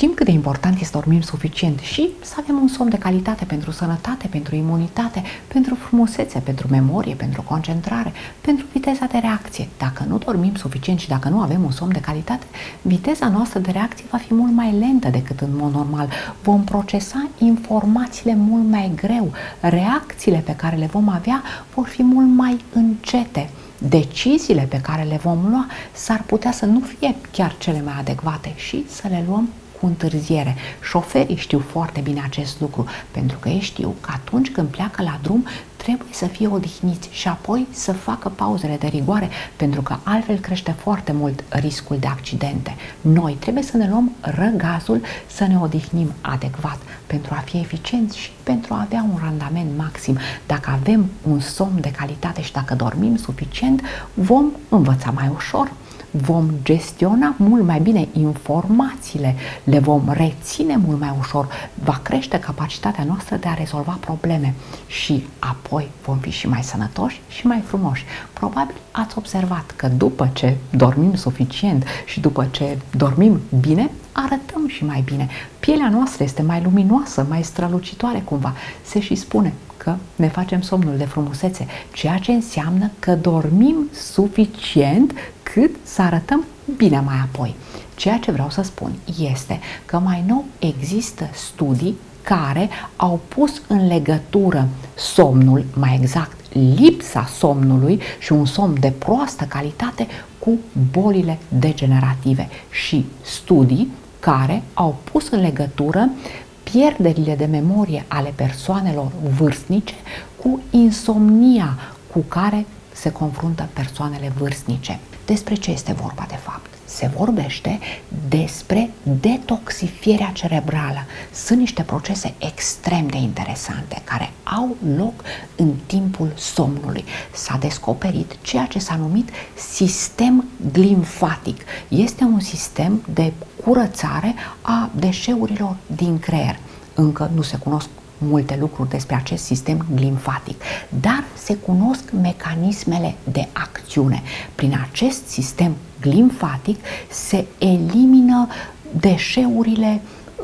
Știm cât de important este să dormim suficient și să avem un somn de calitate pentru sănătate, pentru imunitate, pentru frumusețe, pentru memorie, pentru concentrare, pentru viteza de reacție. Dacă nu dormim suficient și dacă nu avem un somn de calitate, viteza noastră de reacție va fi mult mai lentă decât în mod normal. Vom procesa informațiile mult mai greu. Reacțiile pe care le vom avea vor fi mult mai încete. Deciziile pe care le vom lua s-ar putea să nu fie chiar cele mai adecvate și să le luăm cu întârziere. Șoferii știu foarte bine acest lucru, pentru că ei știu că atunci când pleacă la drum trebuie să fie odihniți și apoi să facă pauzele de rigoare, pentru că altfel crește foarte mult riscul de accidente. Noi trebuie să ne luăm răgazul, să ne odihnim adecvat pentru a fi eficienți și pentru a avea un randament maxim. Dacă avem un somn de calitate și dacă dormim suficient, vom învăța mai ușor, vom gestiona mult mai bine informațiile, le vom reține mult mai ușor, va crește capacitatea noastră de a rezolva probleme și apoi vom fi și mai sănătoși și mai frumoși. Probabil ați observat că după ce dormim suficient și după ce dormim bine, arătăm și mai bine. Pielea noastră este mai luminoasă, mai strălucitoare cumva. Se și spune că ne facem somnul de frumusețe, ceea ce înseamnă că dormim suficient cât să arătăm bine mai apoi. Ceea ce vreau să spun este că mai nou există studii care au pus în legătură somnul, mai exact lipsa somnului și un somn de proastă calitate cu bolile degenerative și studii care au pus în legătură pierderile de memorie ale persoanelor vârstnice cu insomnia cu care se confruntă persoanele vârstnice. Despre ce este vorba de fapt? Se vorbește despre detoxifierea cerebrală. Sunt niște procese extrem de interesante care au loc în timpul somnului. S-a descoperit ceea ce s-a numit sistem glimfatic. Este un sistem de curățare a deșeurilor din creier. Încă nu se cunosc multe lucruri despre acest sistem glimfatic, dar se cunosc mecanismele de acțiune. Prin acest sistem glimfatic se elimină deșeurile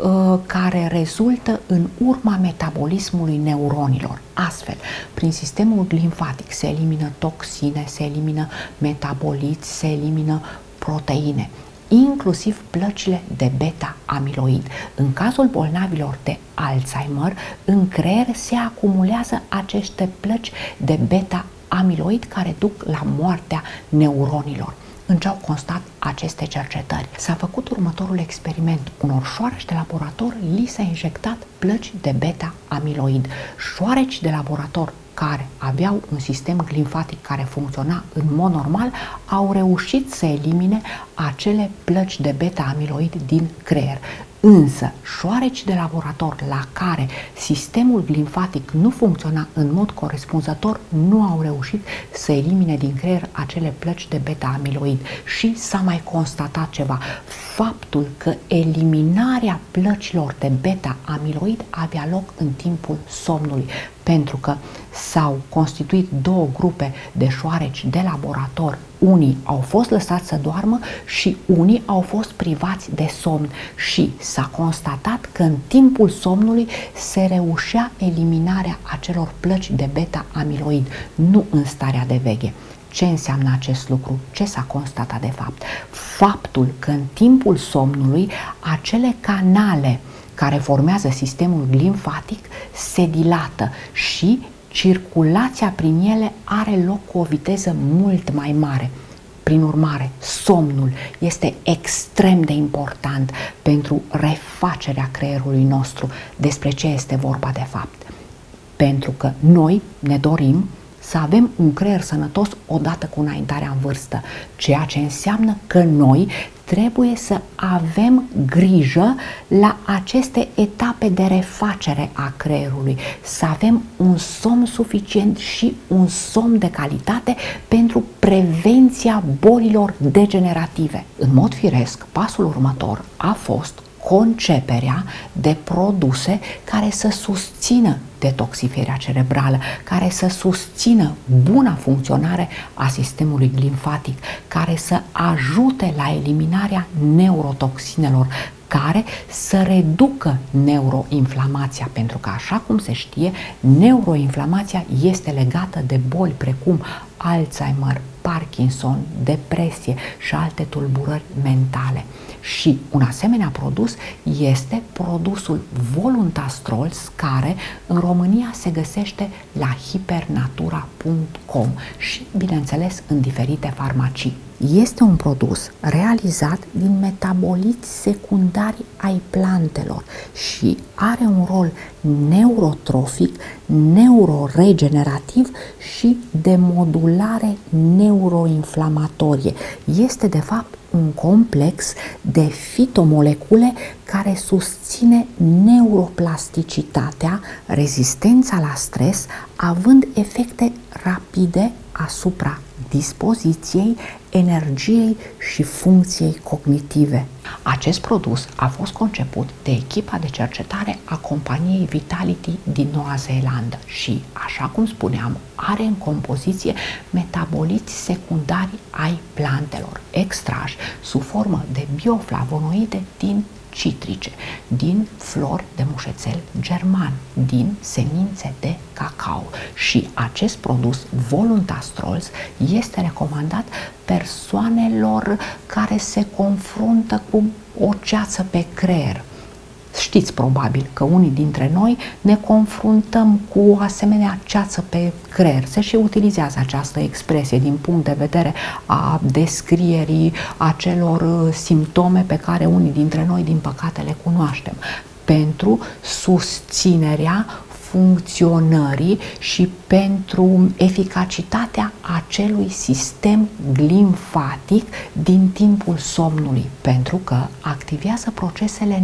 care rezultă în urma metabolismului neuronilor. Astfel, prin sistemul glimfatic se elimină toxine, se elimină metaboliți, se elimină proteine, inclusiv plăcile de beta-amiloid. În cazul bolnavilor de Alzheimer, în creier se acumulează aceste plăci de beta-amiloid care duc la moartea neuronilor. În ce au constat aceste cercetări? S-a făcut următorul experiment. Unor șoareci de laborator li s-a injectat plăci de beta-amiloid. Șoareci de laborator care aveau un sistem glimfatic care funcționa în mod normal, au reușit să elimine acele plăci de beta-amiloid din creier. Însă, șoareci de laborator la care sistemul glimfatic nu funcționa în mod corespunzător nu au reușit să elimine din creier acele plăci de beta-amiloid. Și s-a mai constatat ceva, faptul că eliminarea plăcilor de beta-amiloid avea loc în timpul somnului, pentru că s-au constituit două grupe de șoareci de laborator. Unii au fost lăsați să doarmă și unii au fost privați de somn și s-a constatat că în timpul somnului se reușea eliminarea acelor plăci de beta-amiloid, nu în starea de veche. Ce înseamnă acest lucru? Ce s-a constatat de fapt? Faptul că în timpul somnului acele canale care formează sistemul glimfatic se dilată și circulația prin ele are loc cu o viteză mult mai mare. Prin urmare, somnul este extrem de important pentru refacerea creierului nostru. Despre ce este vorba de fapt? Pentru că noi ne dorim să avem un creier sănătos odată cu înaintarea în vârstă, ceea ce înseamnă că noi trebuie să avem grijă la aceste etape de refacere a creierului, să avem un somn suficient și un somn de calitate pentru prevenția bolilor degenerative. În mod firesc, pasul următor a fost conceperea de produse care să susțină detoxifierea cerebrală, care să susțină buna funcționare a sistemului glimfatic, care să ajute la eliminarea neurotoxinelor, care să reducă neuroinflamația, pentru că, așa cum se știe, neuroinflamația este legată de boli precum Alzheimer, Parkinson, depresie și alte tulburări mentale. Și un asemenea produs este produsul Voluntastrols, care în România se găsește la hipernatura.com și, bineînțeles, în diferite farmacii. Este un produs realizat din metaboliți secundari ai plantelor și are un rol neurotrofic, neuroregenerativ și de modulare neuroinflamatorie. Este, de fapt, un complex de fitomolecule care susține neuroplasticitatea, rezistența la stres, având efecte rapide asupra dispoziției, energiei și funcției cognitive. Acest produs a fost conceput de echipa de cercetare a companiei Vitality din Noua Zeelandă și, așa cum spuneam, are în compoziție metaboliți secundari ai plantelor, extrași sub formă de bioflavonoide din citrice, din flori de mușețel german, din semințe de cacao. Și acest produs Voluntastrols este recomandat persoanelor care se confruntă cu o ceață pe creier. Știți probabil că unii dintre noi ne confruntăm cu o asemenea ceață pe creier. Se și utilizează această expresie din punct de vedere a descrierii acelor simptome pe care unii dintre noi, din păcate, le cunoaștem, pentru susținerea funcționării și pentru eficacitatea acelui sistem limfatic din timpul somnului, pentru că activează procesele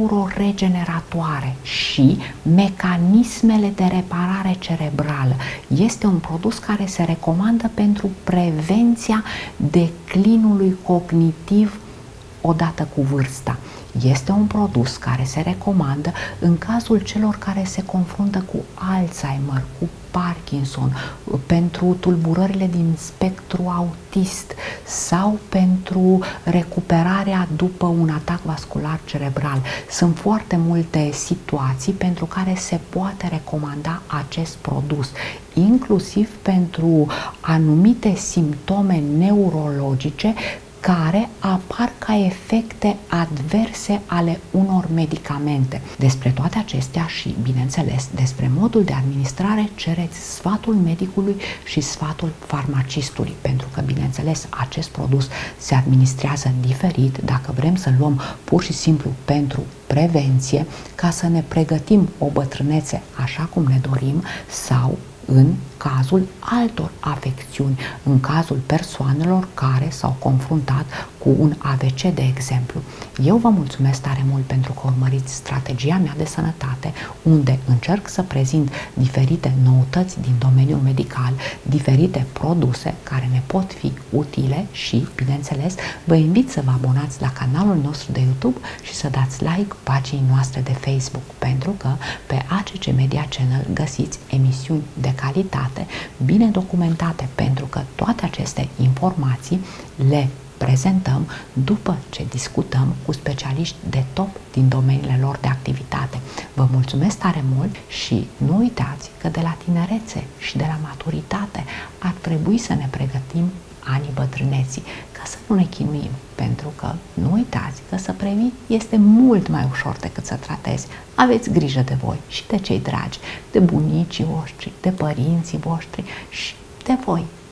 neuroregeneratoare și mecanismele de reparare cerebrală. Este un produs care se recomandă pentru prevenția declinului cognitiv odată cu vârsta. Este un produs care se recomandă în cazul celor care se confruntă cu Alzheimer, cu Parkinson, pentru tulburările din spectru autist sau pentru recuperarea după un atac vascular cerebral. Sunt foarte multe situații pentru care se poate recomanda acest produs, inclusiv pentru anumite simptome neurologice care apar ca efecte adverse ale unor medicamente. Despre toate acestea și, bineînțeles, despre modul de administrare cereți sfatul medicului și sfatul farmacistului, pentru că, bineînțeles, acest produs se administrează diferit dacă vrem să luăm pur și simplu pentru prevenție, ca să ne pregătim o bătrânețe așa cum ne dorim, sau în cazul altor afecțiuni, în cazul persoanelor care s-au confruntat cu un AVC, de exemplu. Eu vă mulțumesc tare mult pentru că urmăriți Strategia mea de sănătate, unde încerc să prezint diferite noutăți din domeniul medical, diferite produse care ne pot fi utile și, bineînțeles, vă invit să vă abonați la canalul nostru de YouTube și să dați like paginii noastre de Facebook, pentru că pe ACC Media Channel găsiți emisiuni de calitate, bine documentate, pentru că toate aceste informații le prezentăm după ce discutăm cu specialiști de top din domeniile lor de activitate. Vă mulțumesc tare mult și nu uitați că de la tinerețe și de la maturitate ar trebui să ne pregătim anii bătrâneții, ca să nu ne chinuim, pentru că nu uitați că să previi este mult mai ușor decât să tratezi. Aveți grijă de voi și de cei dragi, de bunicii voștri, de părinții voștri și de voi.